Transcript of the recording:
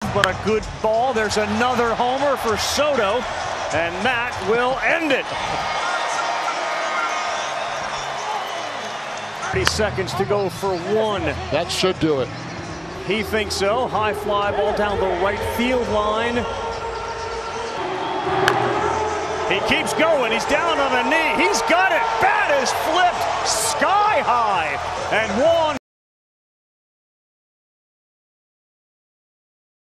but a good ball. There's another homer for Soto, and that will end it. 30 seconds to go for one. That should do it. He thinks so. High fly ball down the right field line. He keeps going. He's down on a knee. He's got it. Bat is flipped sky high. And Juan